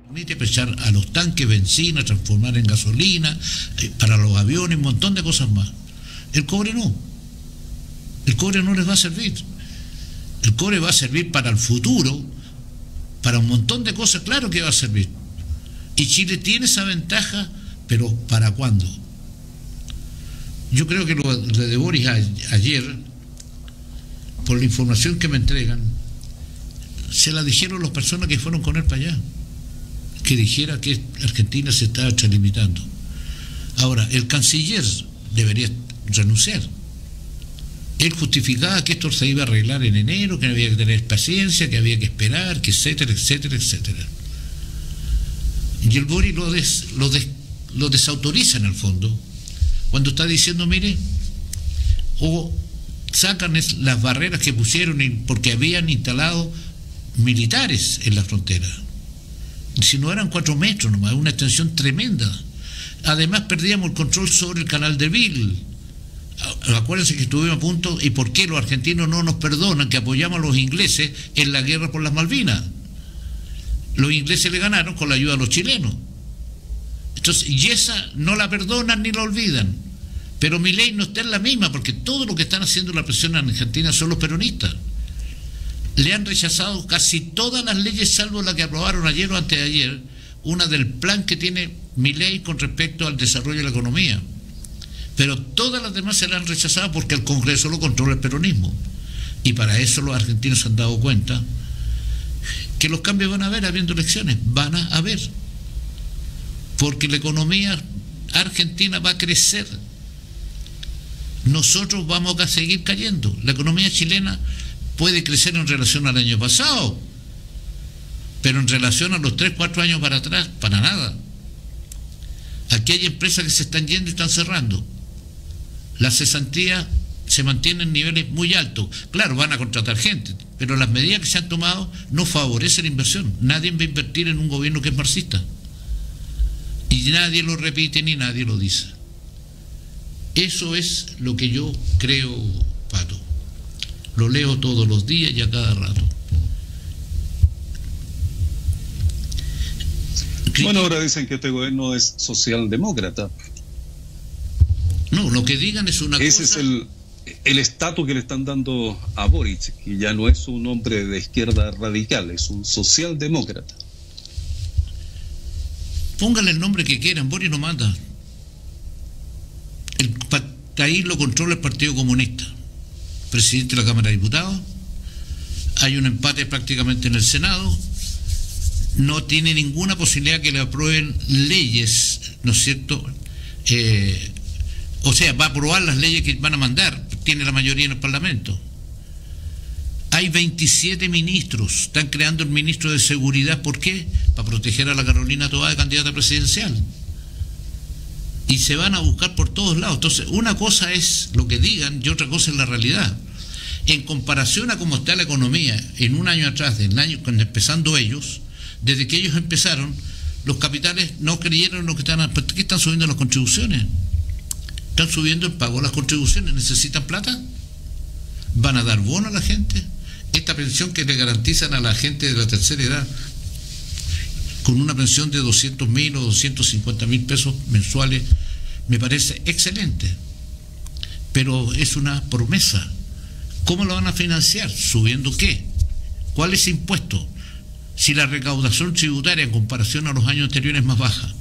Permite echar a los tanques benzina, transformar en gasolina, para los aviones, un montón de cosas más. El cobre no. El cobre no les va a servir. El cobre va a servir para el futuro, para un montón de cosas, claro que va a servir. Y Chile tiene esa ventaja, pero ¿para cuándo? Yo creo que lo de Boris ayer, por la información que me entregan, se la dijeron las personas que fueron con él para allá, que dijera que Argentina se estaba extralimitando. Ahora, el canciller debería renunciar. Él justificaba que esto se iba a arreglar en enero, que había que tener paciencia, que había que esperar, que etcétera, etcétera, etcétera. Y el Boris lo desautoriza en el fondo, cuando está diciendo, mire, o sacan las barreras que pusieron porque habían instalado militares en la frontera. Si no eran 4 metros nomás, una extensión tremenda. Además perdíamos el control sobre el canal de Beagle. Acuérdense que estuvimos a punto, y por qué los argentinos no nos perdonan que apoyamos a los ingleses en la guerra por las Malvinas. Los ingleses le ganaron con la ayuda de los chilenos. Entonces, y esa no la perdonan ni la olvidan. Pero Milei no está en la misma, porque todo lo que están haciendo la presión en Argentina son los peronistas. Le han rechazado casi todas las leyes, salvo la que aprobaron ayer o antes de ayer, una del plan que tiene Milei con respecto al desarrollo de la economía. Pero todas las demás se las han rechazado porque el Congreso lo controla el peronismo. Y para eso los argentinos se han dado cuenta que los cambios van a haber habiendo elecciones, van a haber. Porque la economía argentina va a crecer. Nosotros vamos a seguir cayendo. La economía chilena puede crecer en relación al año pasado, pero en relación a los 3, 4 años para atrás, para nada. Aquí hay empresas que se están yendo y están cerrando. La cesantía se mantiene en niveles muy altos. Claro, van a contratar gente, pero las medidas que se han tomado no favorecen la inversión. Nadie va a invertir en un gobierno que es marxista. Y nadie lo repite ni nadie lo dice. Eso es lo que yo creo, Pato. Lo leo todos los días y a cada rato. Bueno, ahora dicen que este gobierno es socialdemócrata. No, lo que digan es una cosa. Ese es el estatus que le están dando a Boric, que ya no es un hombre de izquierda radical, es un socialdemócrata. Póngale el nombre que quieran, Boric no manda. El país lo controla el Partido Comunista, presidente de la Cámara de Diputados. Hay un empate prácticamente en el Senado. No tiene ninguna posibilidad que le aprueben leyes, ¿no es cierto? O sea, va a aprobar las leyes que van a mandar, tiene la mayoría en el Parlamento. Hay 27 ministros, están creando el ministro de Seguridad, ¿por qué? Para proteger a la Carolina Toá de candidata presidencial. Y se van a buscar por todos lados. Entonces, una cosa es lo que digan y otra cosa es la realidad. En comparación a cómo está la economía en un año atrás, del año cuando empezando ellos, desde que ellos empezaron, los capitales no creyeron lo que están. ¿Por qué están subiendo las contribuciones? Están subiendo el pago de las contribuciones. ¿Necesitan plata? ¿Van a dar bono a la gente? Esta pensión que le garantizan a la gente de la tercera edad, con una pensión de 200.000 o 250.000 pesos mensuales, me parece excelente. Pero es una promesa. ¿Cómo lo van a financiar? ¿Subiendo qué? ¿Cuál es el impuesto? Si la recaudación tributaria en comparación a los años anteriores es más baja.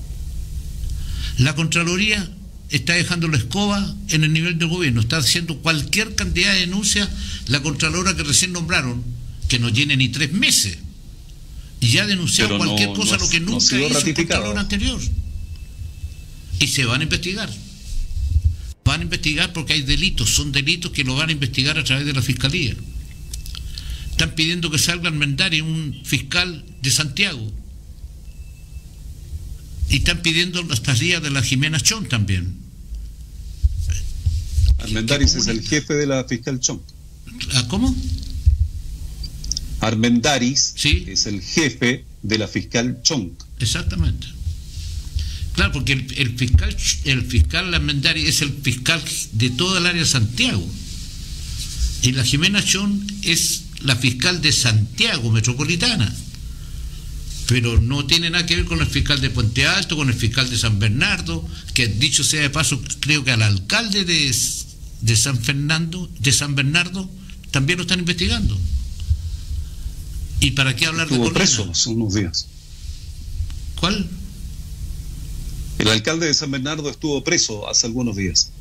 La Contraloría está dejando la escoba en el nivel del gobierno, está haciendo cualquier cantidad de denuncias. La Contralora que recién nombraron, que no tiene ni 3 meses, y ya ha denunciado cualquier cosa, lo que nunca hizo el Contralor anterior. Y se van a investigar. Van a investigar porque hay delitos, son delitos que lo van a investigar a través de la Fiscalía. Están pidiendo que salga Armendáriz, un fiscal de Santiago. Y están pidiendo las tareas de la Jimena Chong también. Armendáriz es el jefe de la fiscal Chong. ¿Cómo? Armendáriz, ¿sí?, es el jefe de la fiscal Chong. Exactamente. Claro, porque el fiscal Armendáriz es el fiscal de toda el área de Santiago. Y la Jimena Chong es la fiscal de Santiago Metropolitana. pero no tiene nada que ver con el fiscal de Puente Alto, con el fiscal de San Bernardo, que dicho sea de paso, creo que al alcalde de San Bernardo, también lo están investigando. ¿Y para qué hablar de Colina? Estuvo preso hace unos días. ¿Cuál? El alcalde de San Bernardo estuvo preso hace algunos días.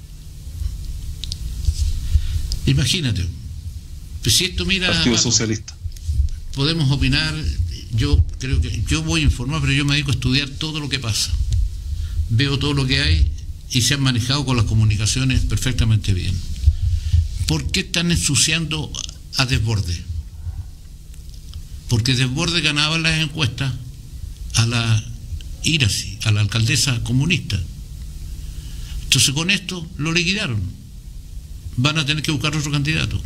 Imagínate. Pues si esto, mira, Partido Paco, Socialista. podemos opinar. Yo creo que yo voy a informar, pero yo me dedico a estudiar todo lo que pasa. Veo todo lo que hay y se han manejado con las comunicaciones perfectamente bien. ¿Por qué están ensuciando a Desbordes? Porque Desbordes ganaba las encuestas a la Iracy, a la alcaldesa comunista. Entonces con esto lo liquidaron. Van a tener que buscar otro candidato.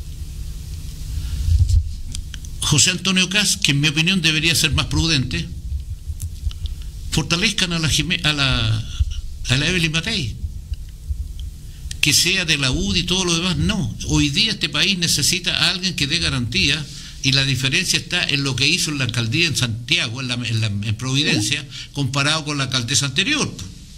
José Antonio Kast, que en mi opinión debería ser más prudente, fortalezcan a la Evelyn Matei, que sea de la UDI y todo lo demás. No, hoy día este país necesita a alguien que dé garantía, y la diferencia está en lo que hizo la alcaldía en Santiago, en Providencia, comparado con la alcaldesa anterior.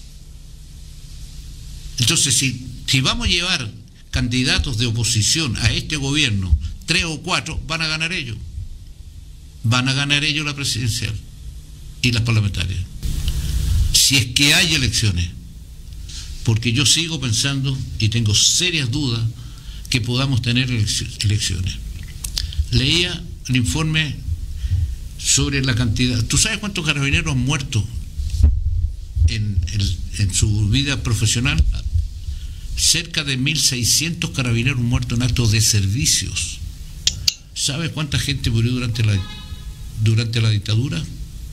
Entonces, si vamos a llevar candidatos de oposición a este gobierno, 3 o 4, van a ganar ellos. Van a ganar ellos la presidencial y las parlamentarias. Si es que hay elecciones. Porque yo sigo pensando y tengo serias dudas que podamos tener elecciones. Leía el informe sobre la cantidad. ¿Tú sabes cuántos carabineros han muerto en su vida profesional? Cerca de 1.600 carabineros muertos en actos de servicios. ¿Sabes cuánta gente murió durante la dictadura?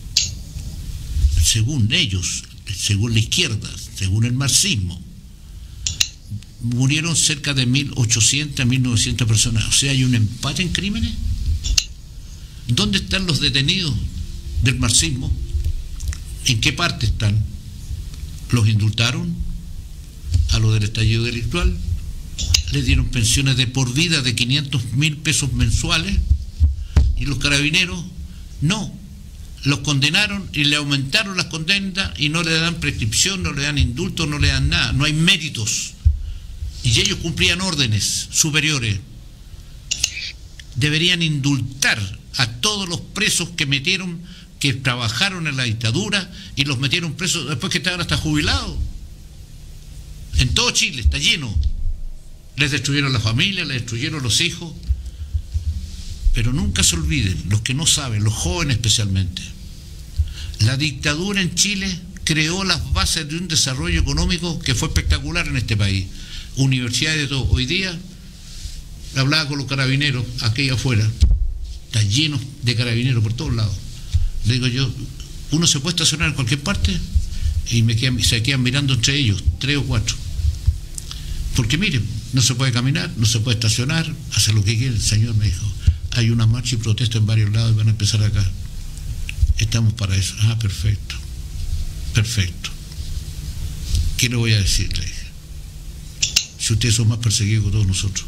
Según ellos, según la izquierda, según el marxismo, murieron cerca de 1.800, 1.900 personas. O sea, hay un empate en crímenes. ¿Dónde están los detenidos del marxismo? ¿En qué parte están? ¿Los indultaron a los del estallido delictual? ¿Les dieron pensiones de por vida de 500.000 pesos mensuales? ¿Y los carabineros? No. Los condenaron y le aumentaron las condenas y no le dan prescripción, no le dan indulto, no le dan nada. No hay méritos. Y ellos cumplían órdenes superiores. Deberían indultar a todos los presos que trabajaron en la dictadura y los metieron presos después que estaban hasta jubilados. En todo Chile está lleno. Les destruyeron la familia, les destruyeron los hijos. Pero nunca se olviden, los que no saben, los jóvenes especialmente, la dictadura en Chile creó las bases de un desarrollo económico que fue espectacular en este país. Universidades de todo. Hoy día hablaba con los carabineros aquí afuera, está lleno de carabineros por todos lados. Le digo yo, uno se puede estacionar en cualquier parte y se quedan mirando entre ellos, 3 o 4. Porque miren, no se puede caminar, no se puede estacionar, hacer lo que quiere. El señor me dijo, hay una marcha y protesta en varios lados y van a empezar acá. Estamos para eso. Ah, perfecto. Perfecto. ¿Qué le voy a decir? Le dije. Si ustedes son más perseguidos que todos nosotros.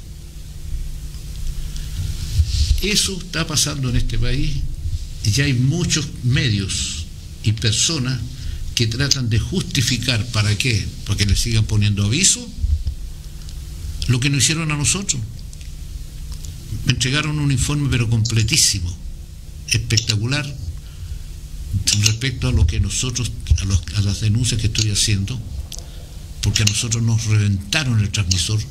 Eso está pasando en este país y ya hay muchos medios y personas que tratan de justificar. ¿Para qué? Para que le sigan poniendo aviso lo que nos hicieron a nosotros. Me entregaron un informe pero completísimo, espectacular, respecto a lo que nosotros, a las denuncias que estoy haciendo, porque a nosotros nos reventaron el transmisor,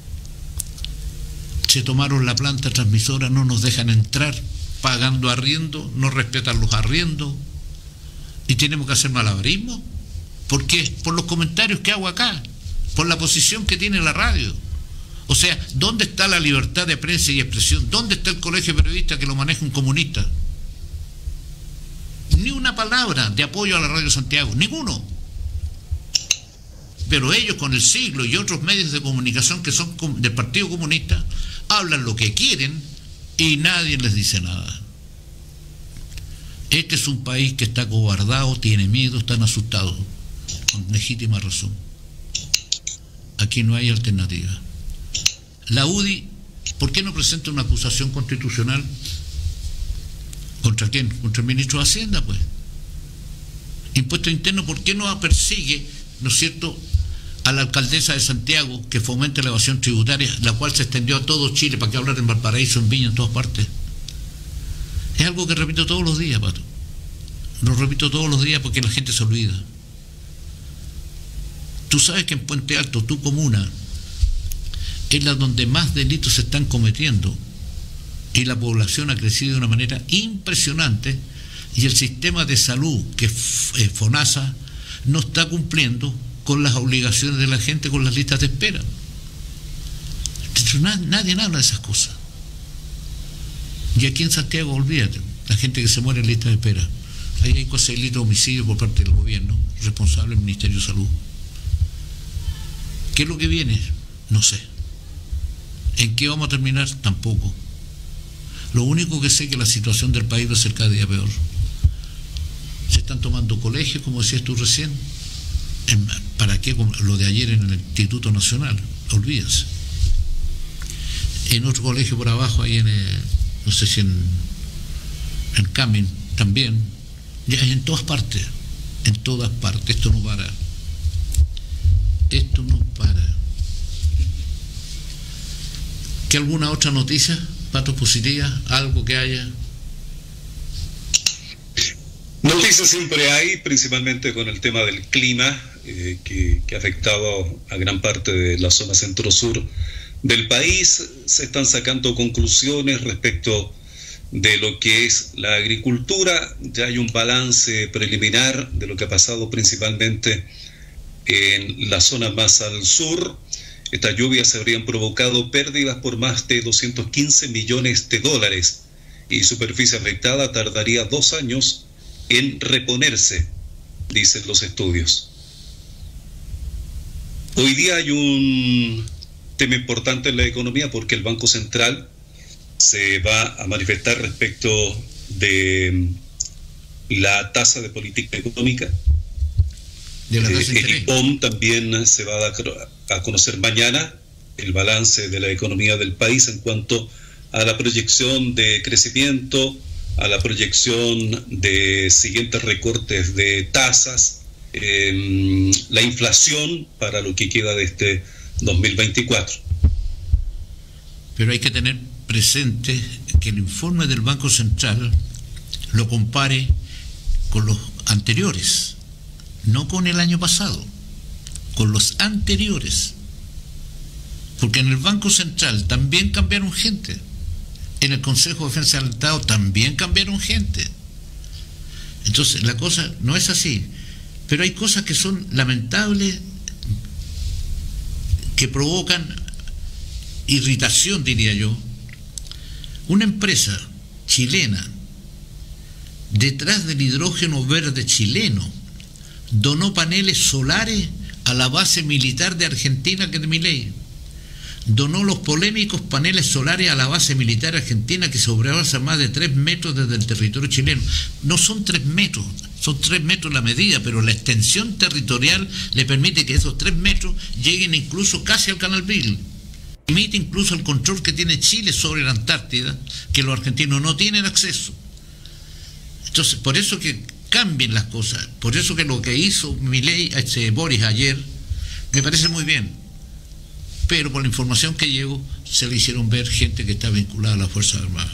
se tomaron la planta transmisora, no nos dejan entrar, pagando arriendo, no respetan los arriendos, y tenemos que hacer malabarismo. ¿Por qué? Por los comentarios que hago acá, por la posición que tiene la radio. O sea, ¿dónde está la libertad de prensa y expresión? ¿Dónde está el colegio de periodistas que lo maneja un comunista? Ni una palabra de apoyo a la Radio Santiago, ninguno. Pero ellos con el Siglo y otros medios de comunicación que son del Partido Comunista hablan lo que quieren y nadie les dice nada. Este es un país que está cobardado, tiene miedo, están asustados, con legítima razón. Aquí no hay alternativa. La UDI, ¿por qué no presenta una acusación constitucional? ¿Contra quién? Contra el ministro de Hacienda, pues. Impuesto interno, ¿por qué no persigue, ¿no es cierto?, a la alcaldesa de Santiago que fomente la evasión tributaria, la cual se extendió a todo Chile, para que hablar en Valparaíso, en Viña, en todas partes? Es algo que repito todos los días, Pato. Lo repito todos los días porque la gente se olvida. Tú sabes que en Puente Alto, tu comuna, es la donde más delitos se están cometiendo y la población ha crecido de una manera impresionante, y el sistema de salud, que es FONASA, no está cumpliendo con las obligaciones de la gente con las listas de espera. Nadie habla de esas cosas. Y aquí en Santiago, olvídate, la gente que se muere en lista de espera. Ahí hay cosas de delito de homicidio por parte del gobierno, responsable del Ministerio de Salud. ¿Qué es lo que viene? No sé. ¿En qué vamos a terminar? Tampoco. Lo único que sé es que la situación del país va a ser cada día peor. Se están tomando colegios, como decías tú recién. ¿Para qué? Lo de ayer en el Instituto Nacional, olvídense. En otro colegio por abajo, ahí no sé si en Camin también. Ya en todas partes. En todas partes. Esto no para. Esto no para. ¿Qué alguna otra noticia, Pato, positiva? ¿Algo que haya? Noticias siempre hay, principalmente con el tema del clima, que ha afectado a gran parte de la zona centro-sur del país. Se están sacando conclusiones respecto de lo que es la agricultura. Ya hay un balance preliminar de lo que ha pasado principalmente en la zona más al sur. Estas lluvias habrían provocado pérdidas por más de 215 millones de dólares y superficie afectada tardaría 2 años en reponerse, dicen los estudios. Hoy día hay un tema importante en la economía porque el Banco Central se va a manifestar respecto de la tasa de política económica. El IPOM también se va a conocer mañana el balance de la economía del país en cuanto a la proyección de crecimiento, a la proyección de siguientes recortes de tasas, la inflación para lo que queda de este 2024. Pero hay que tener presente que el informe del Banco Central lo compare con los anteriores, no con el año pasado, con los anteriores, porque en el Banco Central también cambiaron gente, en el Consejo de Defensa del Estado también cambiaron gente. Entonces la cosa no es así, pero hay cosas que son lamentables, que provocan irritación, diría yo. Una empresa chilena, detrás del hidrógeno verde chileno, donó paneles solares a la base militar de Argentina, que es de Milei. Donó los polémicos paneles solares a la base militar argentina, que sobrepasa más de 3 metros desde el territorio chileno. No son 3 metros, son 3 metros la medida, pero la extensión territorial le permite que esos 3 metros lleguen incluso casi al Canal Beagle. Permite incluso el control que tiene Chile sobre la Antártida, que los argentinos no tienen acceso. Entonces, por eso que cambien las cosas, por eso que lo que hizo Milei, Boris ayer, me parece muy bien. Pero por la información que llegó, se le hicieron ver gente que está vinculada a las Fuerzas Armadas.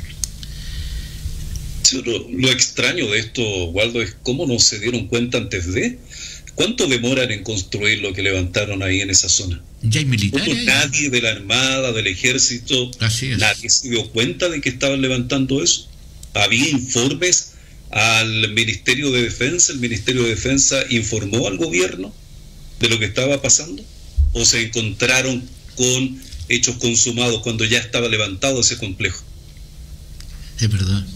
Sí, lo extraño de esto, Waldo, es cómo no se dieron cuenta antes de. ¿Cuánto demoran en construir lo que levantaron ahí en esa zona? Ya hay militares. Nadie de la Armada, del Ejército, nadie se dio cuenta de que estaban levantando eso. Había informes al Ministerio de Defensa, el Ministerio de Defensa informó al gobierno de lo que estaba pasando. ¿O se encontraron con hechos consumados cuando ya estaba levantado ese complejo? Es verdad.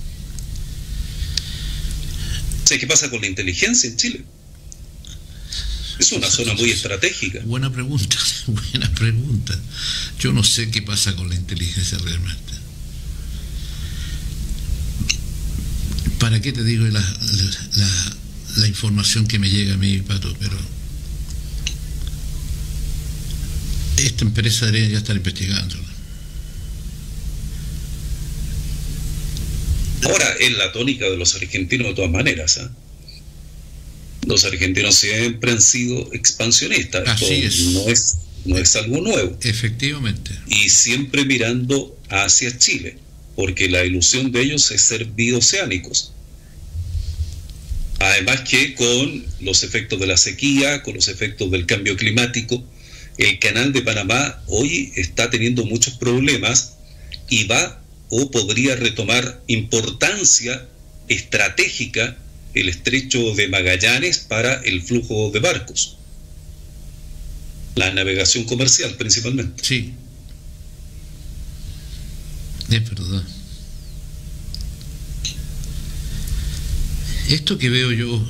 ¿Qué pasa con la inteligencia en Chile? Es una zona muy estratégica. Buena pregunta, buena pregunta. Yo no sé qué pasa con la inteligencia realmente. ¿Para qué te digo la información que me llega a mí, Pato? Pero esta empresa debería ya estar investigando. Ahora, es la tónica de los argentinos de todas maneras, ¿eh? Los argentinos siempre han sido expansionistas. Así es. No es algo nuevo. Efectivamente. Y siempre mirando hacia Chile, porque la ilusión de ellos es ser bioceánicos. Además que con los efectos de la sequía, con los efectos del cambio climático, el canal de Panamá hoy está teniendo muchos problemas y va o podría retomar importancia estratégica el estrecho de Magallanes para el flujo de barcos, la navegación comercial principalmente. Sí, es verdad. Esto que veo yo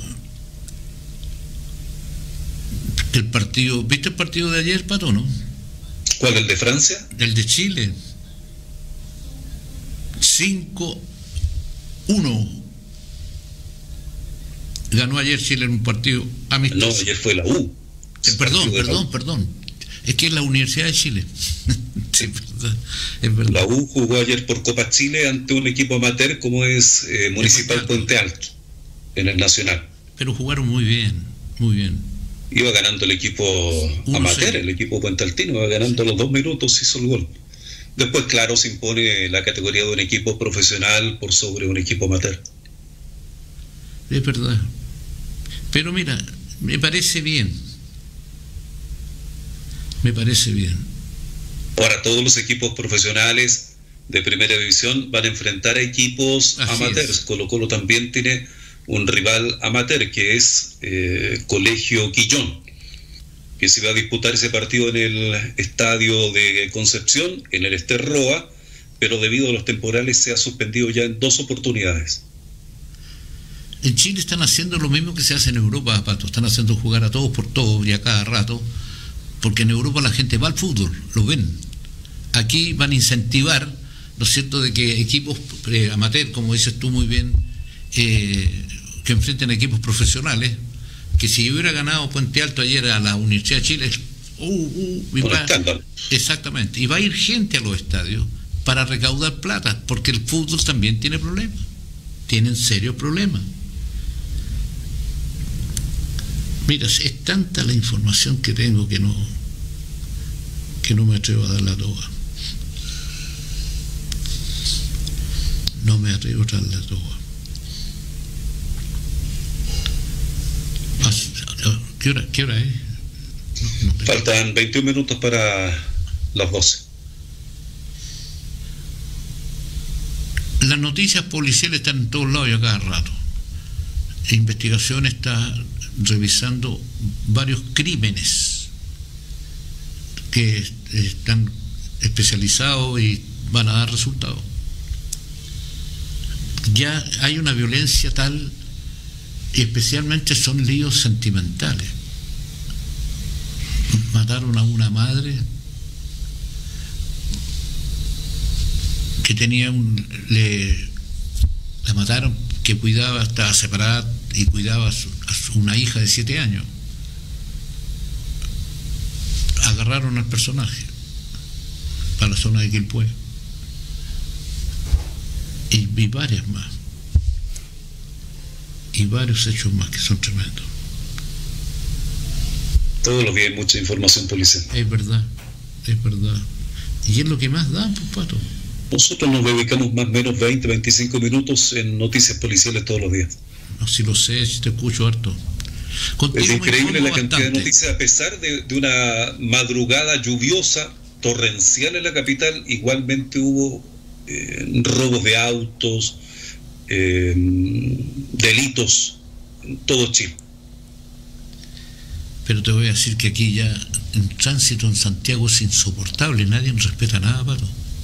del partido, ¿viste el partido de ayer, Pato, no? ¿Cuál, el de Francia? El de Chile. 5-1 ganó ayer Chile en un partido amistoso. No, ayer fue la U. Perdón. Es que es la Universidad de Chile. Sí, es verdad. La U jugó ayer por Copa Chile ante un equipo amateur como es Municipal Puente Alto, en el Nacional. Pero jugaron muy bien, muy bien. Iba ganando el equipo amateur, el equipo puentealtino, iba ganando a los 2 minutos, hizo el gol. Después, claro, se impone la categoría de un equipo profesional por sobre un equipo amateur. Es verdad. Pero mira, me parece bien. Ahora, todos los equipos profesionales de primera división van a enfrentar a equipos amateurs. Colo-Colo también tiene un rival amateur que es Colegio Quillón, que se va a disputar ese partido en el estadio de Concepción, en el Ester Roa, pero debido a los temporales se ha suspendido ya en 2 oportunidades. En Chile están haciendo lo mismo que se hace en Europa, Pato. Están haciendo jugar a todos por todos y a cada rato, porque en Europa la gente va al fútbol, lo ven. Aquí van a incentivar, ¿no es cierto?, de que equipos amateur, como dices tú muy bien, que enfrenten equipos profesionales, que si hubiera ganado Puente Alto ayer a la Universidad de Chile, exactamente, y va a ir gente a los estadios para recaudar plata, porque el fútbol también tiene problemas, tienen serios problemas. Mira, es tanta la información que tengo que no me atrevo a dar la toga. No me atrevo a dar la toga. ¿Qué hora es? No Faltan 21 minutos para las 12. Las noticias policiales están en todos lados y a cada rato. La investigación está revisando varios crímenes que están especializados y van a dar resultados. Ya hay una violencia tal, y especialmente son líos sentimentales. Mataron a una madre que tenía la mataron, que cuidaba, estaba separada y cuidaba a una hija de 7 años. Agarraron al personaje para la zona de Quilpué y varias más, y varios hechos más que son tremendos. Todos los días hay mucha información policial. Es verdad, y es lo que más da, pues, Pato. Nosotros nos dedicamos más o menos 20-25 minutos en noticias policiales todos los días. No, si lo sé, si te escucho harto. Contigo es increíble la cantidad de noticias, a pesar de una madrugada lluviosa, torrencial en la capital. Igualmente hubo robos de autos, delitos en todo Chile. Pero te voy a decir que aquí ya el tránsito en Santiago es insoportable, nadie respeta nada, Pato.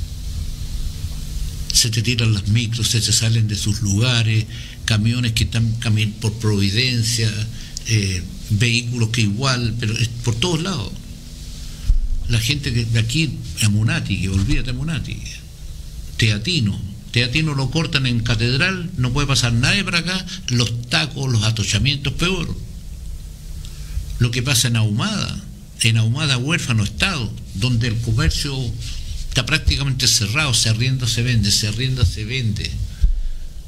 Se te tiran las micros, se te salen de sus lugares, camiones que están caminando por Providencia, vehículos que igual, pero es por todos lados. La gente de aquí, a Munati, olvídate Munati, Teatino lo cortan en Catedral, no puede pasar nadie para acá, los tacos, los atochamientos, peor. Lo que pasa en Ahumada huérfano estado, donde el comercio está prácticamente cerrado, se arrienda, se vende.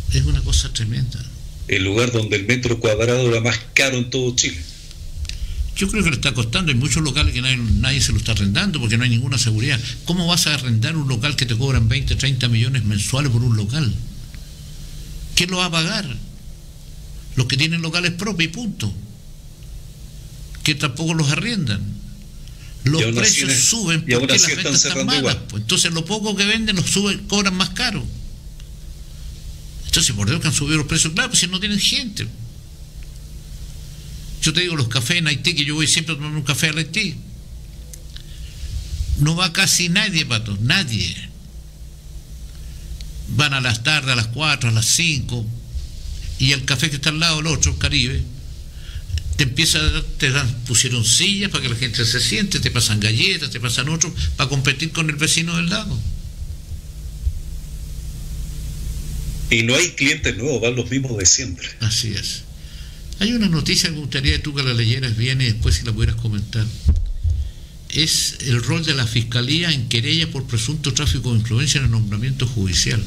Es una cosa tremenda. El lugar donde el metro cuadrado era más caro en todo Chile. Yo creo que le está costando. Hay muchos locales que nadie se lo está arrendando porque no hay ninguna seguridad. ¿Cómo vas a arrendar un local que te cobran 20, 30 millones mensuales por un local? ¿Quién lo va a pagar? Los que tienen locales propios y punto. Que tampoco los arriendan. Los precios suben porque las ventas están malas. Pues entonces lo poco que venden los suben, cobran más caro. Entonces, por Dios que han subido los precios, claro, pues si no tienen gente. Yo te digo, los cafés en Haití, que yo voy siempre a tomar un café al Haití, no va casi nadie, Pato, nadie. Van a las tardes, a las 4, a las 5, y el café que está al lado, el otro, el Caribe, pusieron sillas para que la gente se siente, te pasan galletas, te pasan otros, para competir con el vecino del lado. Y no hay clientes nuevos, van los mismos de siempre. Así es. Hay una noticia que me gustaría que tú que la leyeras bien y después si la pudieras comentar. Es el rol de la Fiscalía en querella por presunto tráfico de influencia en el nombramiento judicial.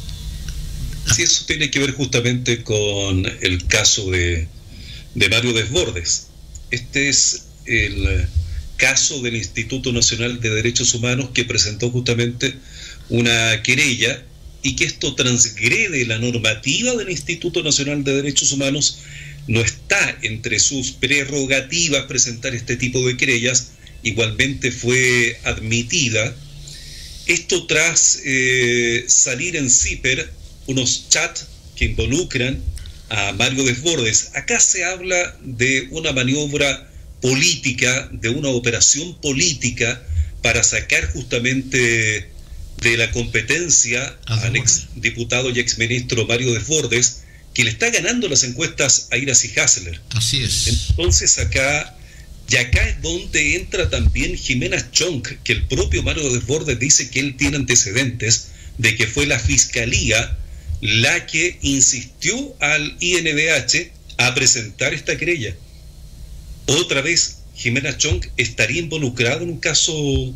Sí, eso tiene que ver justamente con el caso de Mario Desbordes. Este es el caso del Instituto Nacional de Derechos Humanos que presentó justamente una querella y que esto transgrede la normativa del Instituto Nacional de Derechos Humanos. No está entre sus prerrogativas presentar este tipo de querellas, igualmente fue admitida. Esto tras salir en CIPER unos chats que involucran a Mario Desbordes. Acá se habla de una maniobra política, de una operación política para sacar justamente de la competencia al ex diputado y ex ministro Mario Desbordes, que le está ganando las encuestas a Iracy Hasler. Así es. Entonces acá es donde entra también Jimena Chong, que el propio Mario Desbordes dice que él tiene antecedentes de que fue la Fiscalía la que insistió al INDH a presentar esta querella. Otra vez, Jimena Chong estaría involucrada en un caso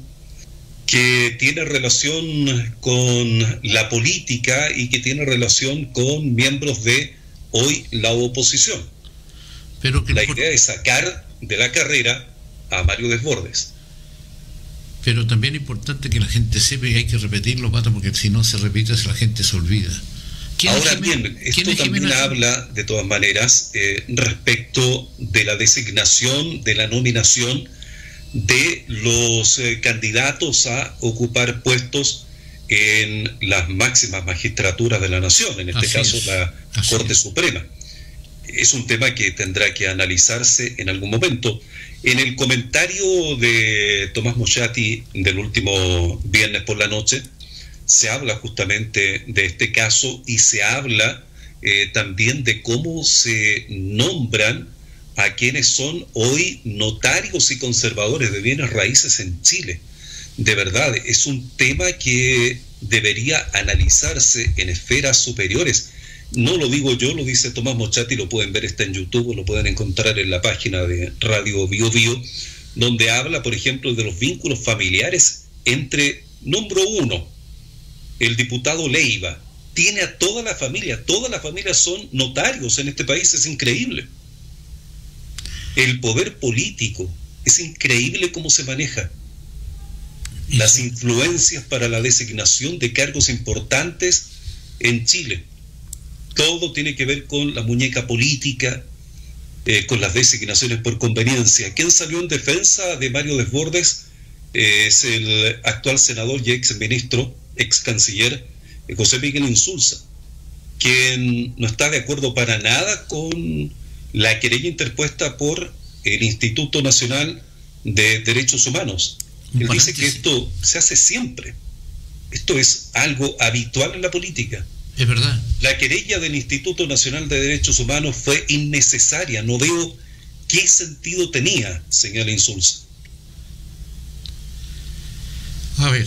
que tiene relación con la política y que tiene relación con miembros de hoy la oposición. Pero que la idea es sacar de la carrera a Mario Desbordes. Pero también es importante que la gente sepa y hay que repetirlo, Pato, porque si no se repite, la gente se olvida. Ahora bien, esto también habla, de todas maneras, respecto de la designación, de la nominación de los candidatos a ocupar puestos en las máximas magistraturas de la nación, en este caso la Corte Suprema. Es un tema que tendrá que analizarse en algún momento. En el comentario de Tomás Moschati del último viernes por la noche, se habla justamente de este caso y se habla también de cómo se nombran a quienes son hoy notarios y conservadores de bienes raíces en Chile. De verdad, es un tema que debería analizarse en esferas superiores. No lo digo yo, lo dice Tomás Moschati, lo pueden ver, está en YouTube, lo pueden encontrar en la página de Radio Bio Bio, donde habla, por ejemplo, de los vínculos familiares entre, nombro uno, el diputado Leiva. Tiene a toda la familia son notarios en este país, es increíble. El poder político, es increíble cómo se maneja. Las influencias para la designación de cargos importantes en Chile. Todo tiene que ver con la muñeca política, con las designaciones por conveniencia. ¿Quién salió en defensa de Mario Desbordes? Es el actual senador y ex ministro, ex canciller, José Miguel Insulza, quien no está de acuerdo para nada con la querella interpuesta por el Instituto Nacional de Derechos Humanos. Él dice que esto se hace siempre. Esto es algo habitual en la política. Es verdad. La querella del Instituto Nacional de Derechos Humanos fue innecesaria. No veo qué sentido tenía, señala Insulza. A ver,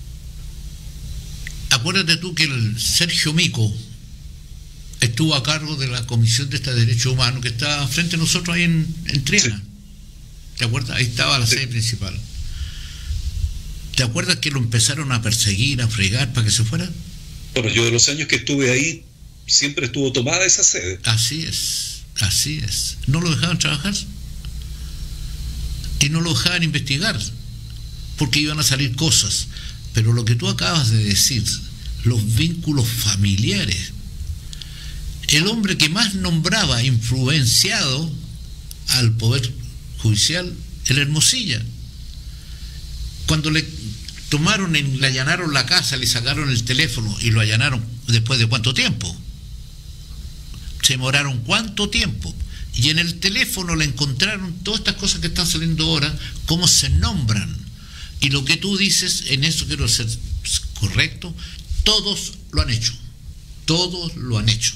acuérdate tú que el Sergio Mico estuvo a cargo de la Comisión de Derechos Humanos que está frente a nosotros ahí en Triana. Sí. ¿Te acuerdas? Ahí estaba la sede principal. ¿Te acuerdas que lo empezaron a perseguir, a fregar para que se fuera? Bueno, yo de los años que estuve ahí siempre estuvo tomada esa sede. Así es, así es. No lo dejaban trabajar y no lo dejaban investigar porque iban a salir cosas. Pero lo que tú acabas de decir, los vínculos familiares, el hombre que más nombraba influenciado al poder judicial, el Hermosilla, cuando le tomaron, le allanaron la casa, le sacaron el teléfono y lo allanaron, ¿después de cuánto tiempo? Se demoraron cuánto tiempo, y en el teléfono le encontraron todas estas cosas que están saliendo ahora, cómo se nombran. Y lo que tú dices, en eso quiero ser correcto, todos lo han hecho, todos lo han hecho.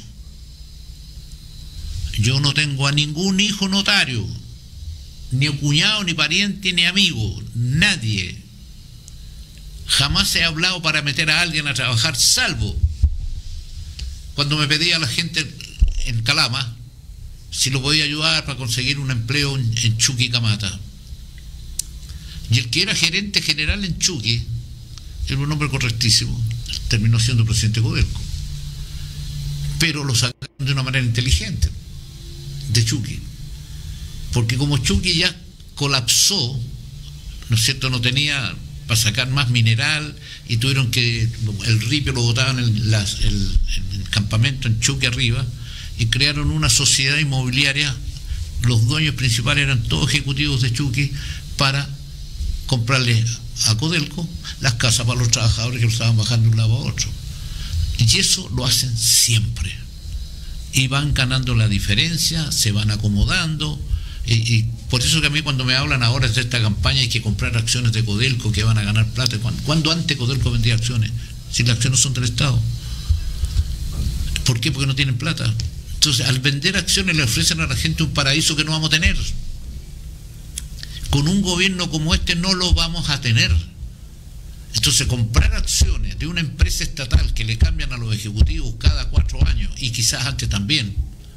Yo no tengo a ningún hijo notario, ni cuñado, ni pariente, ni amigo, nadie. Jamás he hablado para meter a alguien a trabajar, salvo cuando me pedía la gente en Calama si lo podía ayudar para conseguir un empleo en Chuquicamata. Y el que era gerente general en Chuqui era un hombre correctísimo, terminó siendo presidente de Codelco, pero lo sacaron de una manera inteligente de Chuqui, porque como Chuqui ya colapsó, ¿no es cierto?, no tenía para sacar más mineral y tuvieron que, el ripio lo botaban en el campamento en Chuqui arriba y crearon una sociedad inmobiliaria. Los dueños principales eran todos ejecutivos de Chuqui para comprarle a Codelco las casas para los trabajadores que lo estaban bajando de un lado a otro. Y eso lo hacen siempre. Y van ganando la diferencia, se van acomodando. Y por eso que a mí cuando me hablan ahora de esta campaña hay que comprar acciones de Codelco que van a ganar plata. ¿Cuándo antes Codelco vendía acciones? Si las acciones son del Estado. ¿Por qué? Porque no tienen plata. Entonces, al vender acciones le ofrecen a la gente un paraíso que no vamos a tener. Con un gobierno como este no lo vamos a tener. Entonces, comprar acciones de una empresa estatal que le cambian a los ejecutivos cada 4 años, y quizás antes también,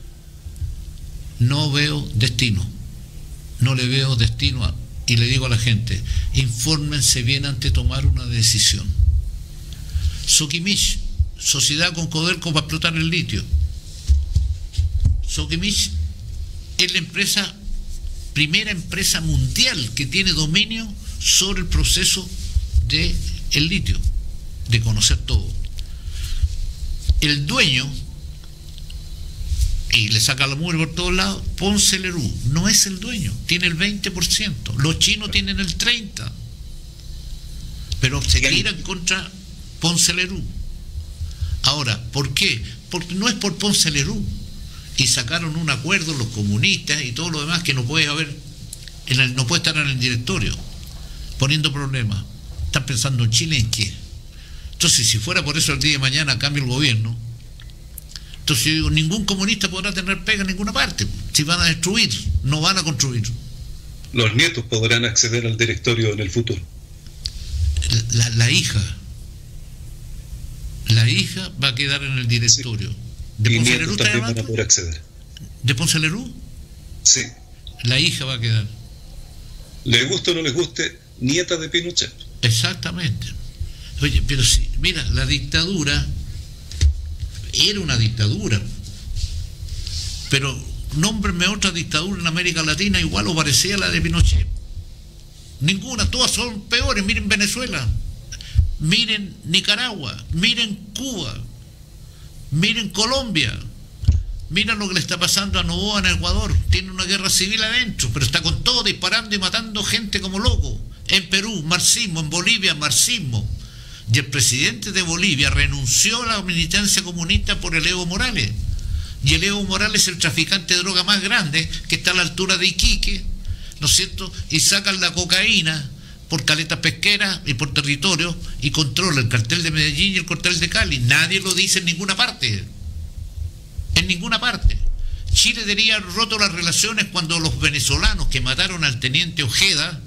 no veo destino. No le veo destino y le digo a la gente, infórmense bien antes de tomar una decisión. Soquimich, sociedad con Codelco para explotar el litio. Soquimich es la empresa, primera empresa mundial que tiene dominio sobre el proceso de el litio, de conocer todo. El dueño, y le saca la mugre por todos lados, Ponce Lerú, no es el dueño, tiene el 20%, los chinos tienen el 30%, pero se tiran contra Ponce Lerú. Ahora, ¿por qué? Porque no es por Ponce Lerú, y sacaron un acuerdo los comunistas y todo lo demás que no puede haber, no puede estar en el directorio, poniendo problemas. Están pensando en Chile, ¿en qué? Entonces, si fuera por eso el día de mañana cambia el gobierno, entonces yo digo, ningún comunista podrá tener pega en ninguna parte. Si van a destruir, no van a construir. Los nietos podrán acceder al directorio en el futuro. La hija va a quedar en el directorio. Sí. ¿De y Ponce nietos Lerú también van a poder acceder. ¿De Ponce Lerú? Sí. La hija va a quedar. Les guste o no les guste, nieta de Pinochet. Exactamente. Oye, pero si, mira, la dictadura era una dictadura, pero nómbreme otra dictadura en América Latina igual o parecía a la de Pinochet. Ninguna, todas son peores. Miren Venezuela, miren Nicaragua, miren Cuba, miren Colombia, miren lo que le está pasando a Noboa en Ecuador. Tiene una guerra civil adentro, pero está con todo disparando y matando gente como loco. En Perú, marxismo; en Bolivia, marxismo. Y el presidente de Bolivia renunció a la militancia comunista por el Evo Morales. Y el Evo Morales es el traficante de droga más grande, que está a la altura de Iquique, ¿no es cierto? Y sacan la cocaína por caletas pesqueras y por territorio, y controla el cartel de Medellín y el cartel de Cali. Nadie lo dice en ninguna parte. En ninguna parte. Chile debería haber roto las relaciones cuando los venezolanos que mataron al teniente Ojeda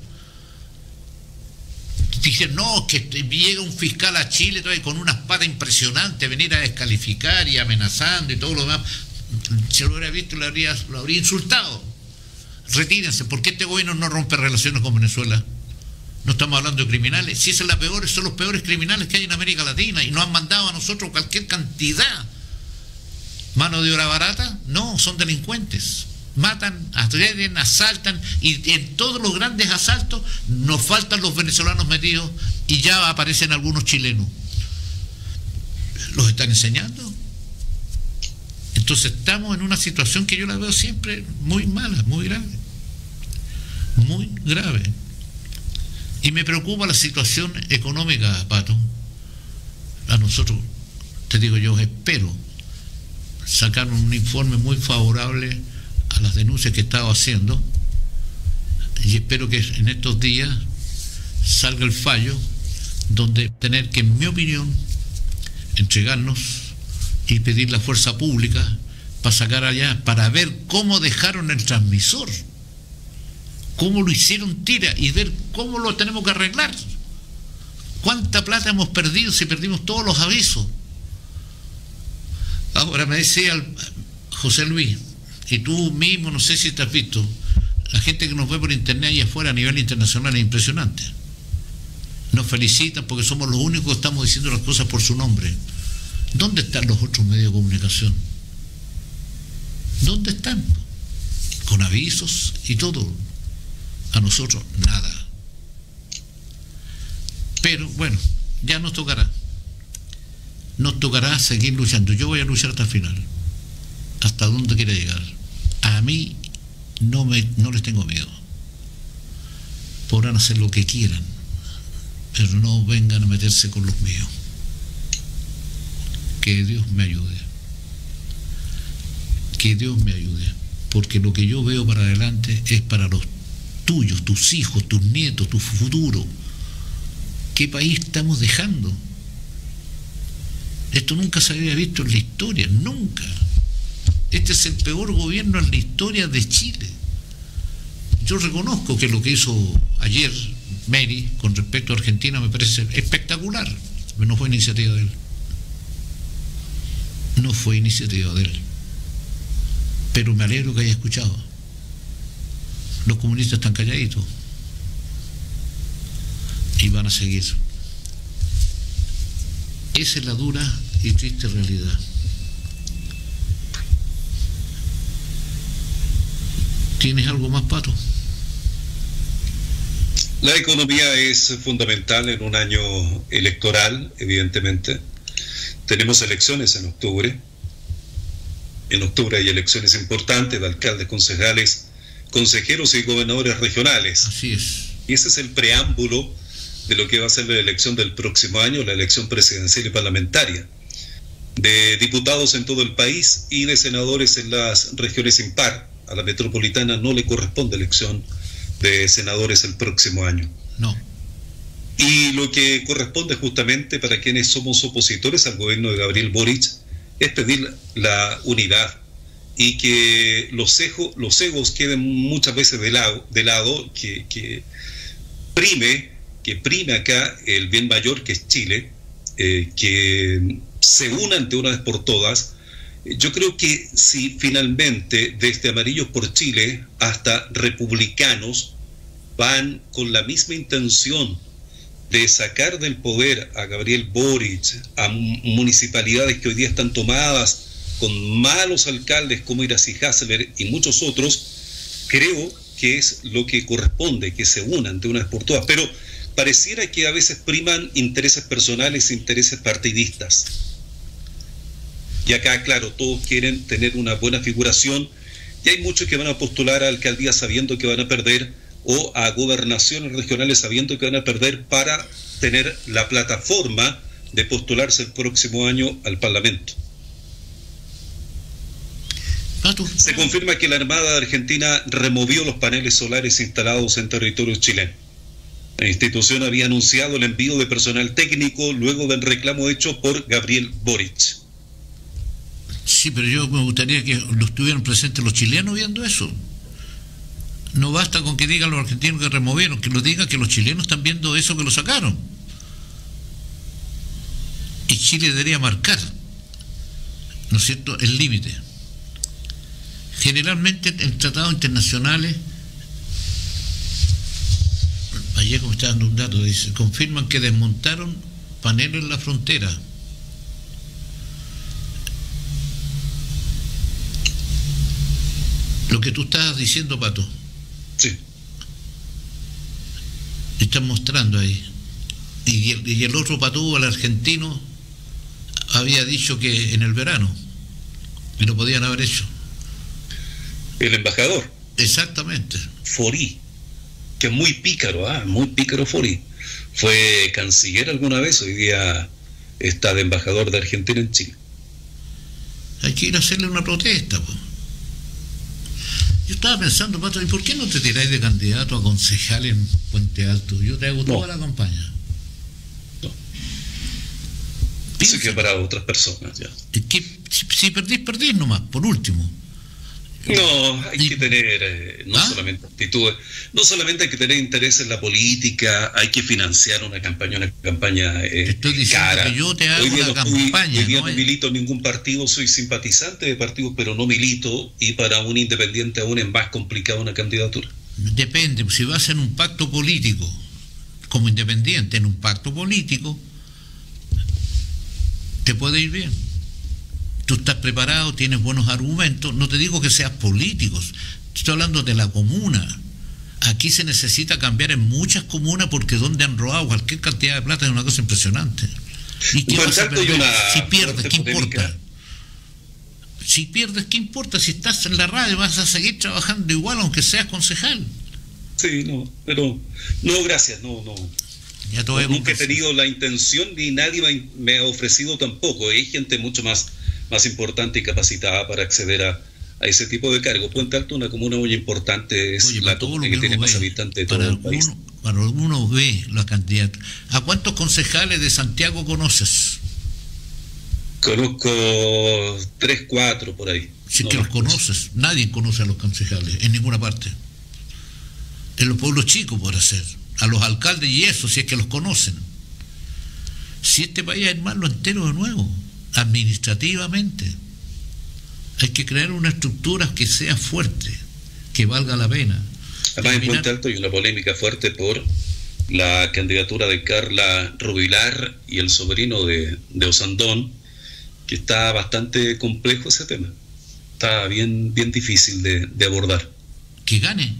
dicen, no, que llega un fiscal a Chile todavía con una espada impresionante a venir a descalificar y amenazando y todo lo demás. Si lo hubiera visto, lo habría insultado. Retírense, ¿por qué este gobierno no rompe relaciones con Venezuela? No estamos hablando de criminales. Si esa es la peor, son los peores criminales que hay en América Latina, y nos han mandado a nosotros cualquier cantidad ¿Mano de obra barata? No, son delincuentes. Matan, agreden, asaltan, y en todos los grandes asaltos nos faltan los venezolanos metidos y ya aparecen algunos chilenos. ¿Los están enseñando? Entonces estamos en una situación que yo la veo siempre muy mala, muy grave. Muy grave. Y me preocupa la situación económica, Pato. A nosotros, te digo yo, espero sacar un informe muy favorable a las denuncias que he estado haciendo, y espero que en estos días salga el fallo donde tener que, en mi opinión, entregarnos y pedir la fuerza pública para sacar allá, para ver cómo dejaron el transmisor, cómo lo hicieron tira, y ver cómo lo tenemos que arreglar. ¿Cuánta plata hemos perdido si perdimos todos los avisos? Ahora me decía José Luis, y tú mismo, no sé si te has visto, la gente que nos ve por internet allá afuera a nivel internacional es impresionante. Nos felicitan porque somos los únicos que estamos diciendo las cosas por su nombre. ¿Dónde están los otros medios de comunicación? ¿Dónde están? Con avisos y todo. A nosotros nada. Pero bueno, ya nos tocará. Nos tocará seguir luchando. Yo voy a luchar hasta el final, hasta donde quiera llegar. A mí no les tengo miedo. Podrán hacer lo que quieran, pero no vengan a meterse con los míos. Que Dios me ayude. Que Dios me ayude. Porque lo que yo veo para adelante es para los tuyos, tus hijos, tus nietos, tu futuro. ¿Qué país estamos dejando? Esto nunca se había visto en la historia, nunca. Este es el peor gobierno en la historia de Chile. Yo reconozco que lo que hizo ayer Meri con respecto a Argentina me parece espectacular, pero no fue iniciativa de él. No fue iniciativa de él. Pero me alegro que haya escuchado. Los comunistas están calladitos y van a seguir. Esa es la dura y triste realidad. ¿Tienes algo más, Pato? La economía es fundamental en un año electoral, evidentemente. Tenemos elecciones en octubre. En octubre hay elecciones importantes de alcaldes, concejales, consejeros y gobernadores regionales. Así es. Y ese es el preámbulo de lo que va a ser la elección del próximo año, la elección presidencial y parlamentaria, de diputados en todo el país y de senadores en las regiones impar. A la metropolitana no le corresponde elección de senadores el próximo año. No. Y lo que corresponde justamente para quienes somos opositores al gobierno de Gabriel Boric es pedir la unidad y que los egos queden muchas veces de lado, que prime acá el bien mayor, que es Chile, que se unan de una vez por todas. Yo creo que si finalmente desde Amarillos por Chile hasta republicanos van con la misma intención de sacar del poder a Gabriel Boric, a municipalidades que hoy día están tomadas con malos alcaldes como Iracy Hasselberg y muchos otros, creo que es lo que corresponde, que se unan de una vez por todas. Pero pareciera que a veces priman intereses personales, intereses partidistas. Y acá, claro, todos quieren tener una buena figuración y hay muchos que van a postular a alcaldías sabiendo que van a perder o a gobernaciones regionales sabiendo que van a perder para tener la plataforma de postularse el próximo año al Parlamento. Se confirma que la Armada de Argentina removió los paneles solares instalados en territorio chileno. La institución había anunciado el envío de personal técnico luego del reclamo hecho por Gabriel Boric. Sí, pero yo me gustaría que lo estuvieran presentes los chilenos viendo eso. No basta con que digan los argentinos que removieron, que lo digan que los chilenos están viendo eso, que lo sacaron. Y Chile debería marcar, ¿no es cierto?, el límite. Generalmente en tratados internacionales, ayer me está dando un dato, dice, confirman que desmontaron paneles en la frontera. Lo que tú estás diciendo, Pato. Sí. Están mostrando ahí. Y el otro Pato, el argentino, había dicho que en el verano, y lo podían haber hecho. El embajador. Exactamente. Fori, que es muy pícaro, muy pícaro Fori. Fue canciller alguna vez, hoy día está de embajador de Argentina en Chile. Hay que ir a hacerle una protesta, po. Yo estaba pensando, Pato, ¿y por qué no te tiráis de candidato a concejal en Puente Alto? Yo te hago toda la campaña. No. Eso que para otras personas, ya. Es que si perdís nomás, por último. No, hay que tener no solamente actitudes, no solamente hay que tener interés en la política, hay que financiar una campaña estoy diciendo cara. Que yo te hago una campaña. Hoy día no milito en ningún partido, soy simpatizante de partidos, pero no milito, y para un independiente aún es más complicada una candidatura. Depende, si vas en un pacto político, como independiente en un pacto político, te puede ir bien. Tú estás preparado, tienes buenos argumentos, no te digo que seas político, estoy hablando de la comuna. Aquí se necesita cambiar en muchas comunas porque donde han robado cualquier cantidad de plata es una cosa impresionante. ¿Y qué vas a perder? Si pierdes, ¿qué importa? Si pierdes, ¿qué importa? Si estás en la radio vas a seguir trabajando igual aunque seas concejal. Sí, no, pero no, gracias, no. Nunca he tenido la intención ni nadie me ha ofrecido tampoco. Hay gente mucho más importante y capacitada para acceder a ese tipo de cargo. Puente Alto, una comuna muy importante, es la comuna que tiene más habitantes de todo el país. Cuando uno ve los candidatos, ¿a cuántos concejales de Santiago conoces? Conozco 3, 4 por ahí. Si es que los conoces, nadie conoce a los concejales en ninguna parte. En los pueblos chicos por hacer, a los alcaldes y eso, si es que los conocen. Si este país es armarlo entero de nuevo, administrativamente, hay que crear una estructura que sea fuerte, que valga la pena. Además, en Puente Alto hay una polémica fuerte por la candidatura de Carla Rubilar y el sobrino de Osandón, que está bastante complejo ese tema. Está bien difícil de abordar. Que gane.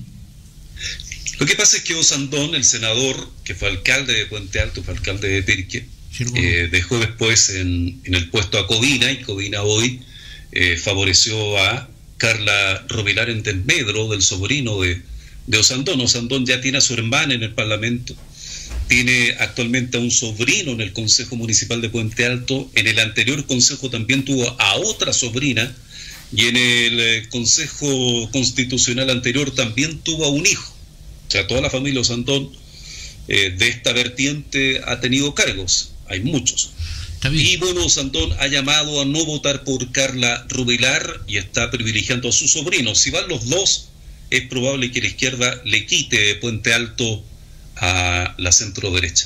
Lo que pasa es que Osandón, el senador, que fue alcalde de Puente Alto, fue alcalde de Pirque, dejó después en el puesto a Covina, y Covina hoy favoreció a Carla Rubilar en desmedro del sobrino de Osandón. Osandón ya tiene a su hermana en el Parlamento, tiene actualmente a un sobrino en el Consejo Municipal de Puente Alto, en el anterior consejo también tuvo a otra sobrina, y en el Consejo Constitucional anterior también tuvo a un hijo. O sea, toda la familia Osandón de esta vertiente ha tenido cargos. Hay muchos. Y bueno, Osandón ha llamado a no votar por Carla Rubilar y está privilegiando a su sobrino. Si van los dos, es probable que la izquierda le quite Puente Alto a la centro derecha.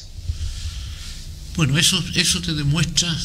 Bueno, eso te demuestra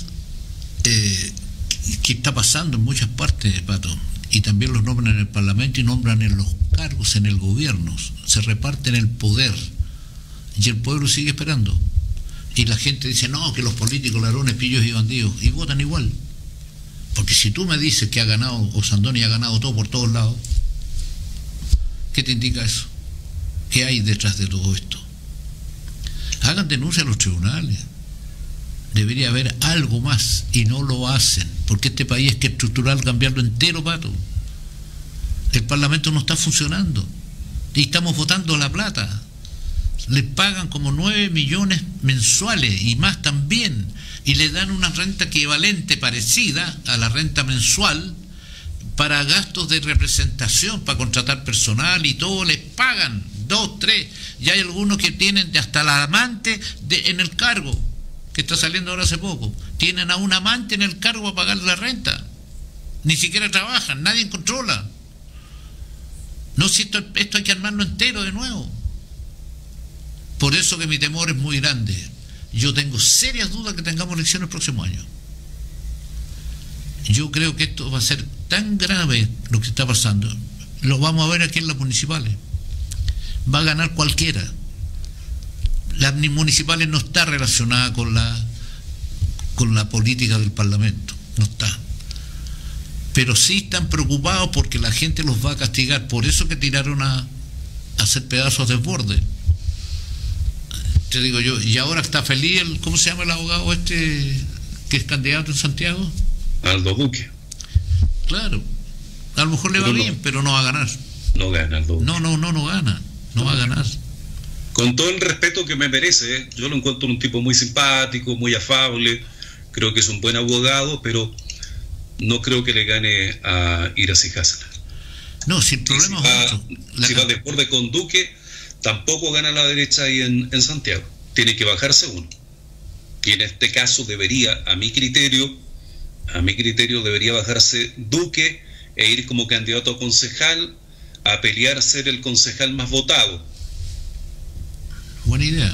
que está pasando en muchas partes, Pato. Y también los nombran en el Parlamento y nombran en los cargos en el gobierno. Se reparten el poder y el pueblo sigue esperando. Y la gente dice, no, que los políticos, ladrones, pillos y bandidos, y votan igual. Porque si tú me dices que ha ganado Osandón y ha ganado todo por todos lados, ¿qué te indica eso? ¿Qué hay detrás de todo esto? Hagan denuncia a los tribunales. Debería haber algo más y no lo hacen, porque este país es que estructural cambiarlo entero, Pato. El Parlamento no está funcionando y estamos votando la plata. Les pagan como 9 millones mensuales y más también, y le dan una renta equivalente parecida a la renta mensual para gastos de representación, para contratar personal y todo. Les pagan 2, 3, y hay algunos que tienen hasta la amante en el cargo, que está saliendo ahora hace poco. Tienen a un amante en el cargo a pagar la renta. Ni siquiera trabajan, nadie controla. No, si esto hay que armarlo entero de nuevo. Por eso que mi temor es muy grande. Yo tengo serias dudas que tengamos elecciones el próximo año. Yo creo que esto va a ser tan grave lo que está pasando. Lo vamos a ver aquí en las municipales. Va a ganar cualquiera. Las municipales no está relacionada con la política del Parlamento. No está. pero sí están preocupados porque la gente los va a castigar. Por eso que tiraron a hacer pedazos de borde. Te digo yo, y ahora está feliz ¿cómo se llama el abogado que es candidato en Santiago? Aldo Duque. Claro, a lo mejor le va bien, pero no va a ganar. No gana Aldo Duque. No gana, no va a ganar. Con todo el respeto que me merece, yo lo encuentro un tipo muy simpático, muy afable, creo que es un buen abogado, pero no creo que le gane a Iracy Hasselner. No, si el problema es otro. Si va de borde con Duque, tampoco gana la derecha ahí en Santiago. Tiene que bajarse uno. Y en este caso debería, a mi criterio, debería bajarse Duque e ir como candidato a concejal a pelear ser el concejal más votado. Buena idea.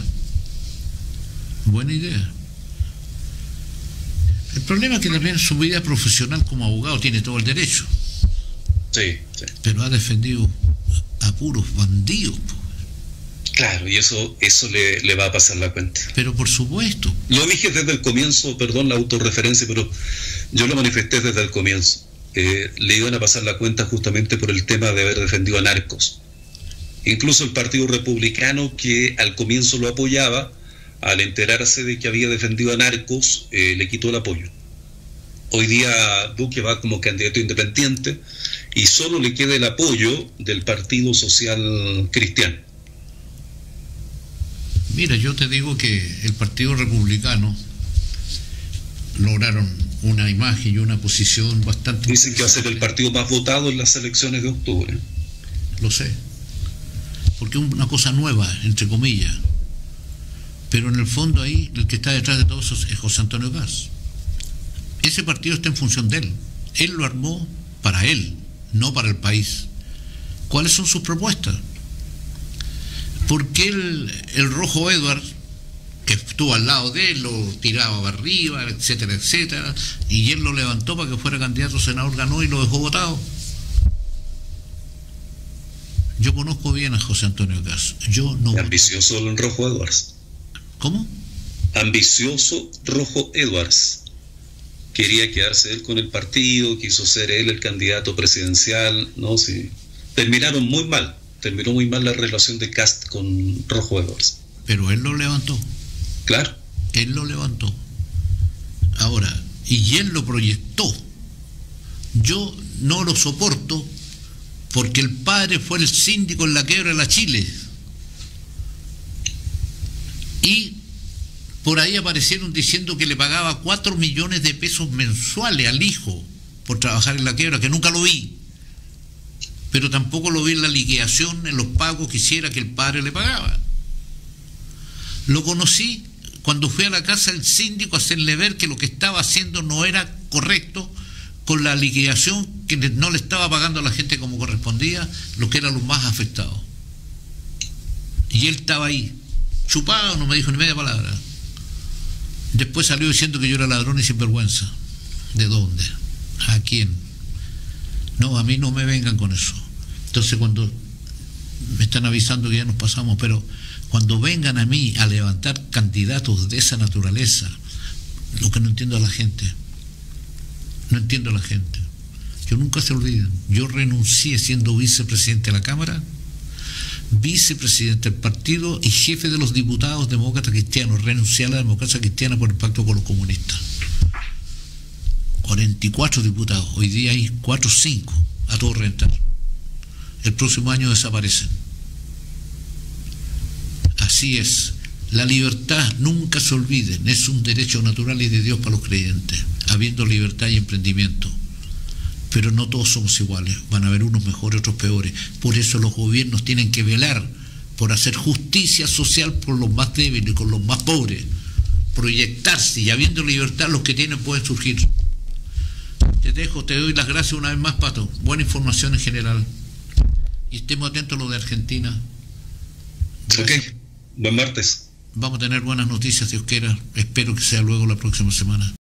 El problema es que también en su vida profesional como abogado tiene todo el derecho. Sí. Pero ha defendido a puros bandidos. Claro, y eso le va a pasar la cuenta. Pero por supuesto. Lo dije desde el comienzo, perdón la autorreferencia, pero yo lo manifesté desde el comienzo. Le iban a pasar la cuenta justamente por el tema de haber defendido a narcos. Incluso el Partido Republicano, que al comienzo lo apoyaba, al enterarse de que había defendido a narcos, le quitó el apoyo. Hoy día Duque va como candidato independiente y solo le queda el apoyo del Partido Social Cristiano. Mira, yo te digo que el Partido Republicano lograron una imagen y una posición bastante... Dicen que va a ser el partido más votado en las elecciones de octubre. Lo sé. Porque es una cosa nueva, entre comillas. Pero en el fondo ahí, el que está detrás de todo eso es José Antonio Caz. Ese partido está en función de él. Él lo armó para él, no para el país. ¿Cuáles son sus propuestas? ¿Por qué el Rojo Edward, que estuvo al lado de él, lo tiraba para arriba, etcétera, etcétera, y él lo levantó para que fuera candidato a senador, ganó y lo dejó votado? Yo conozco bien a José Antonio Caz. Ambicioso el Rojo Edwards. ¿Cómo? Ambicioso Rojo Edwards. Quería quedarse él con el partido, quiso ser él el candidato presidencial, ¿no? Sí. Terminó muy mal la relación de Cast con Rojo Edwards. Pero él lo levantó. Claro. Él lo levantó. Ahora, y él lo proyectó. Yo no lo soporto porque el padre fue el síndico en la quiebra de la Chile. Y por ahí aparecieron diciendo que le pagaba 4 millones de pesos mensuales al hijo por trabajar en la quiebra, que nunca lo vi. Pero tampoco lo vi en la liquidación, en los pagos que hiciera que el padre le pagaba. Lo conocí cuando fui a la casa del síndico a hacerle ver que lo que estaba haciendo no era correcto con la liquidación, que no le estaba pagando a la gente como correspondía, los que eran los más afectados. Y él estaba ahí, chupado, no me dijo ni media palabra. Después salió diciendo que yo era ladrón y sinvergüenza. ¿De dónde? ¿A quién? No, a mí no me vengan con eso. Entonces cuando me están avisando que ya nos pasamos, pero cuando vengan a mí a levantar candidatos de esa naturaleza, lo que no entiendo a la gente, yo nunca se olviden, yo renuncié siendo vicepresidente de la Cámara, vicepresidente del partido y jefe de los diputados demócratas cristianos, renuncié a la democracia cristiana por el pacto con los comunistas. 44 diputados, hoy día hay 4 o 5 a todo rentar. El próximo año desaparecen. Así es. La libertad, nunca se olviden, es un derecho natural y de Dios para los creyentes, habiendo libertad y emprendimiento. Pero no todos somos iguales, van a haber unos mejores, otros peores. Por eso los gobiernos tienen que velar por hacer justicia social por los más débiles, con los más pobres, proyectarse, y habiendo libertad los que tienen pueden surgir. Te dejo, te doy las gracias una vez más, Pato. Buena información en general. Y estemos atentos a lo de Argentina. Gracias. Ok, buen martes. Vamos a tener buenas noticias, Dios quiera. Espero que sea luego la próxima semana.